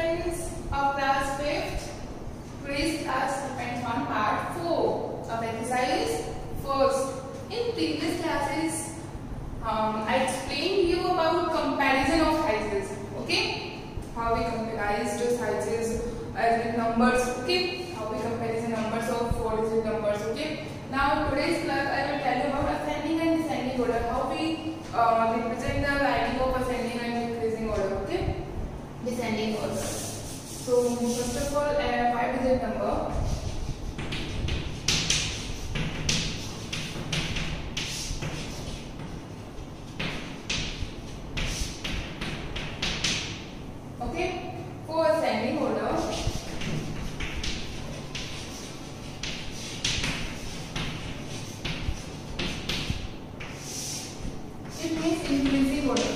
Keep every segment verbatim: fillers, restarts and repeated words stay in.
students of class fifth. Today's class depends on part four of exercise first. In previous classes, um, I explained you about comparison of sizes. Okay, how we comparised sizes as with numbers. Okay, how we comparison numbers of four-digit numbers. Okay. Now today's class I will tell you about ascending and descending order. How we uh, represent the writing of ascending and decreasing order. Okay, descending order. So first of all, a five-digit number. Okay, for ascending order, it means increasing order.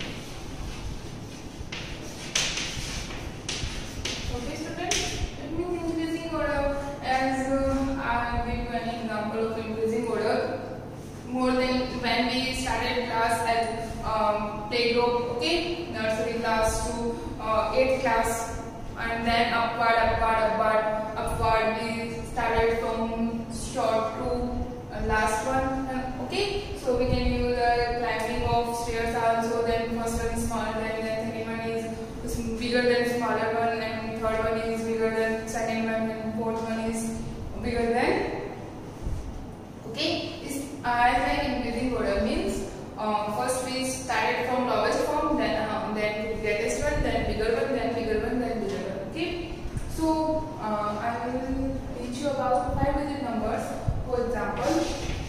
Okay, students, it means increasing order. As uh, I will give you an example of increasing order. More than when we started class at um, playgroup, okay, nursery class to uh, eighth class, and then upward, upward, upward, upward. We started from short to uh, last one. Okay, so we can use the climbing of stairs also. Then first one is smaller than, then second one is bigger than smaller one, and third one is bigger than second one, and fourth one is bigger than. Okay, is as an increasing order means uh, first we started from lowest form, then uh, then greatest one, then bigger one, then bigger one, then bigger one. Okay, so uh, I will teach you about five-digit numbers. For example,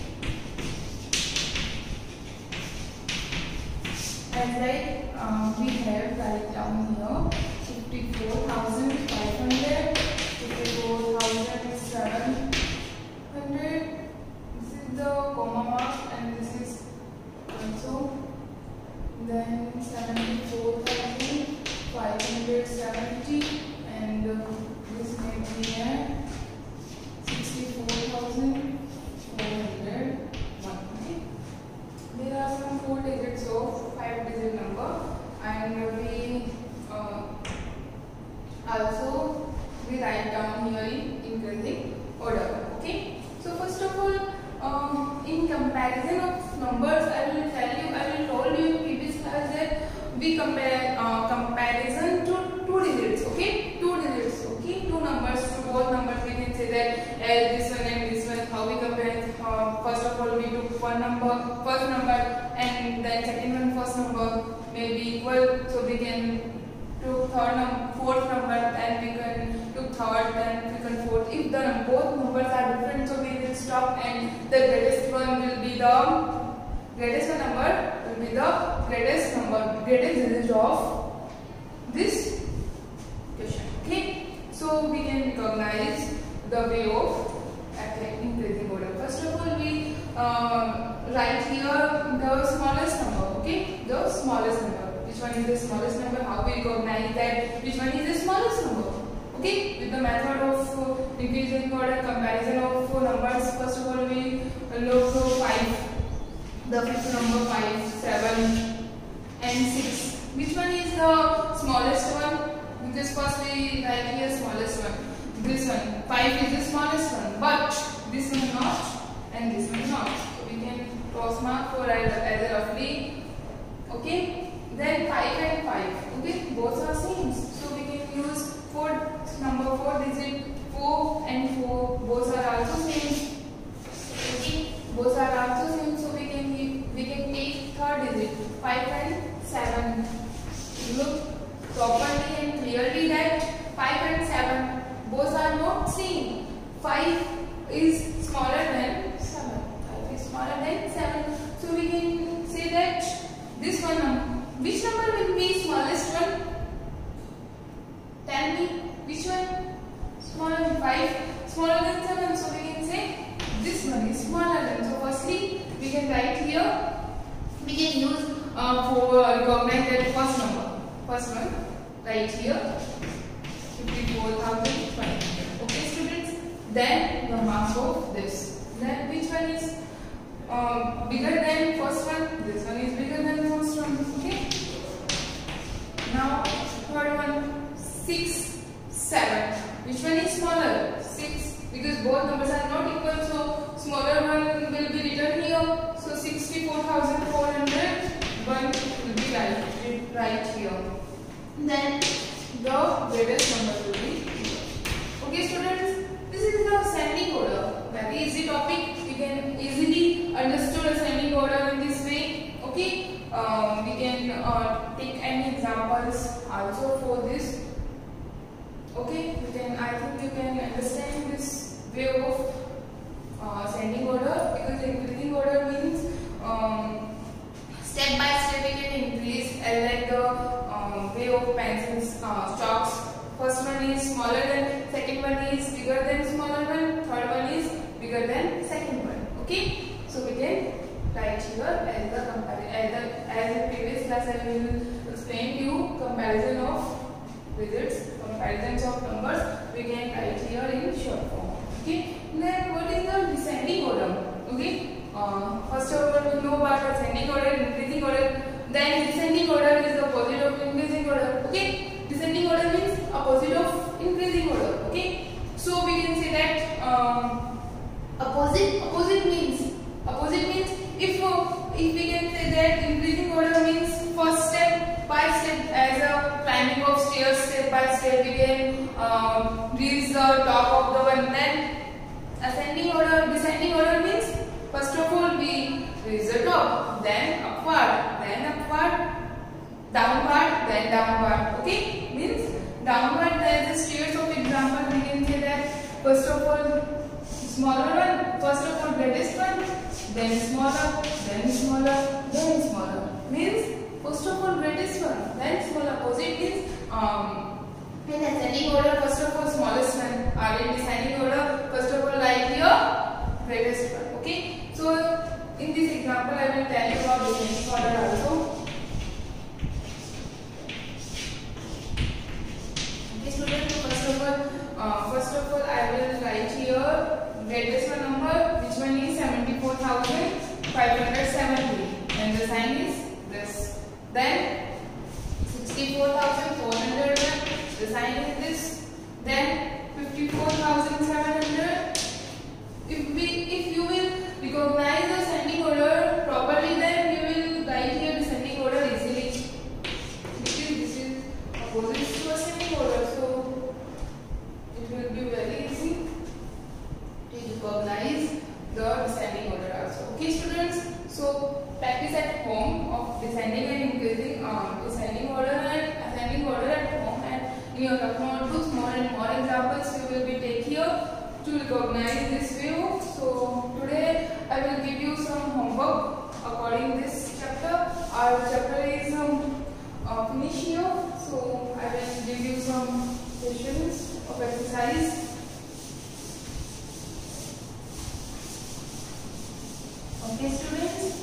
as like um, we have right down here fifty-four thousand five hundred, fifty-four thousand seven hundred. This is the comma mark, and this is also then seventy-four thousand five hundred seventy, and uh, this may be at sixty-four thousand four hundred one. Okay, there are some four digits of five-digit number, and we uh, also we write down here in increasing order. Okay, so first of all, um, in comparison of numbers, I will tell you, I will told you in previous class that we compare uh, comparison to two digits. Okay, two digits. Okay, two numbers to both numbers. We can say that as this one and this one. How we compare? Uh, first of all, we took one number, first number, and then second one, first number may be equal. So we can took third number, fourth number, and we can took third, then we can fourth. If the num both numbers are different, so we will stop, and the greatest one will be the greatest one number will be the greatest number, greatest digit of this question. Okay, so we can recognize the way of increasing order. First of all, we uh, write here the smallest number. Okay, the smallest number. Which one is the smallest number? How we recognize that which one is the smallest number? Okay, with the method of uh, increasing order, comparison of uh, numbers. First of all, we look for five. The fifth number five, seven, and six. Which one is the smallest one? Because first we write here smallest one. This one, five is the smallest one, but this one not, and this one not. So we can cross mark for either roughly. Okay. Then five and five. Okay, both are same. So we can use four number four digit four and four. Both are also same. Okay, both are also same. So we can we can take third digit five and seven. Look properly and clearly that five and seven both are not same. Five is smaller than seven. Five is smaller than seven. So we can say that this one number. Which number will be smallest one? Tell me which one? Smaller than five, smaller than seven. So we can say this one is smaller than. So firstly, we can write here. We can use uh, for recognize that first number. First one, right here, fifty-four thousand five hundred. Okay, students. Then the mark of this. Then which one is uh, bigger than first one? This one is bigger than first one. Okay. Now third one, six, seven. Which one is smaller? six, because both numbers are not equal, so smaller one will be written here. So sixty-four thousand four hundred one will be right, right here. Then the greatest number will be here. Okay students, this is the ascending order. Very easy topic. We can easily understand ascending order in this way. Okay, um, we can uh, take any examples also for this. Okay, you can. I think you can understand this way of uh, ascending order, because increasing order means um, step by step we can increase, and like the um, way of pencils uh, stocks. First one is smaller than, second one is bigger than smaller one, third one is bigger than second one. Okay, so we can write here as the comparison, as the as in previous class I will explain to you comparison of digits, comparisons of numbers. We can write here in short form. Okay, then what is the descending order? Okay, uh, first of all we know about ascending order, increasing order. Then descending order is the opposite of increasing order. Okay. Descending order means opposite of increasing order. Okay, so we can say that um, opposite opposite means opposite means if uh, if we can say that increasing order means first step by step, as a climbing of stairs, step by step we can um, reach the top of the one. Then ascending order, descending order means first of all we reach the top, then upward, then upward, downward, then downward. Okay, means downward there is a stairs of example. We can say that first of all smaller one, first of all greatest one, then smaller, then smaller, then smaller. Means first of all greatest one, then smaller. Opposite means um, in ascending order first of all smallest one, or in descending order first of all like here greatest one. Okay, so in this example I will tell you about descending order also. First of all, uh, first of all, I will write here greatest one number, which one is seventy-four thousand five hundred seventy, and the sign is this. Then sixty-four thousand four hundred, the sign is this. Then fifty-four thousand seven hundred. If we, if you will recognize the ascending order properly, then you will write here descending order easily, because this is opposite to ascending order. So it will be very easy to recognize the descending order also. Okay students, so practice at home of descending and increasing um, descending order and ascending order at home, and in your notebooks more and more examples you will be take here to recognize this view. So today I will give you some homework according this chapter. Our chapter is um, uh, finished here, so I will give you some questions of exercise. Okay students,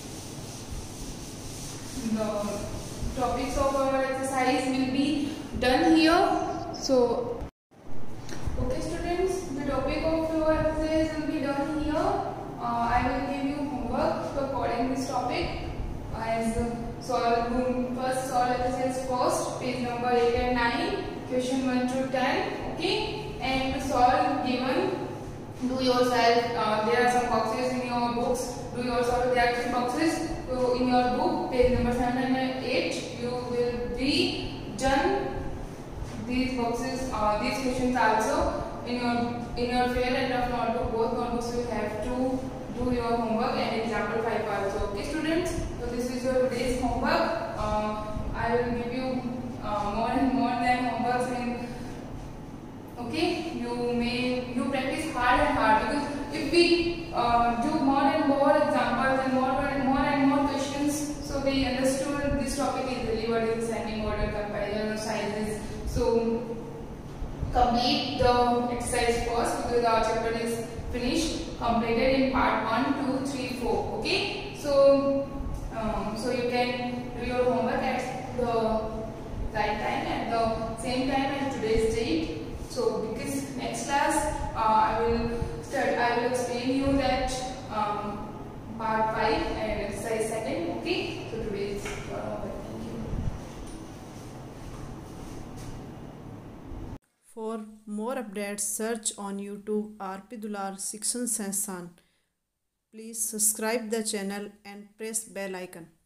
the topics of our exercise will be done here. So okay students, the topic of your exercise will be done here. uh, I will give you homework according this topic, as uh, solve first solve exercise first, page number eight and nine, question one to ten. Okay, and solve given, do yourself. Uh, there are some boxes in your books. Do yourself. There are three boxes. So in your book, page number seven and eight, you will be done these boxes. Uh, these questions also in your in your fair and rough notebook. Both notebooks you have to do your homework and example five also. Okay students. So this is your today's homework. Uh, I will give you uh, more and more than homeworks, and okay, you may you practice hard and hard, because if we uh, do more and more examples and more and more and more questions, so we understood this topic easily. What is ascending order, comparison of sizes. So complete the exercise first, because our chapter is finished, completed in part one, two, three, four. Okay, so um, so you can do your homework at the right time, at the same time as today's date. So because next class uh, I will start, I will explain you that um, part five and exercise second. Okay, so today's your homework. Thank you. For more updates, search on YouTube R P Dular Shikshan Sansthan. Please subscribe the channel and press bell icon.